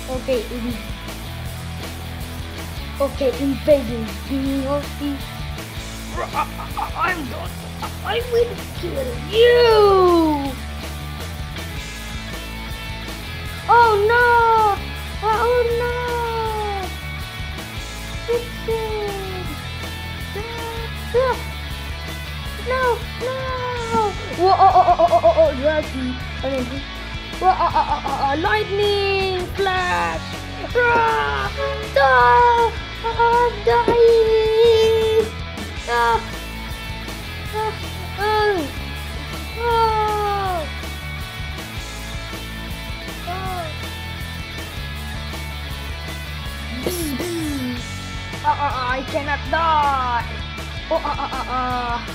Okay, invading the I'm not. I will kill you. Oh no! Oh no! Fix it! No! No! Whoa! Draggy! I mean, lightning flash! Ah! No! I'm dying! Ah! Ah! Ah! Ah! Ah! I cannot die! Oh,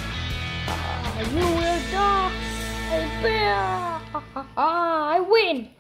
you will die! Bear! I win!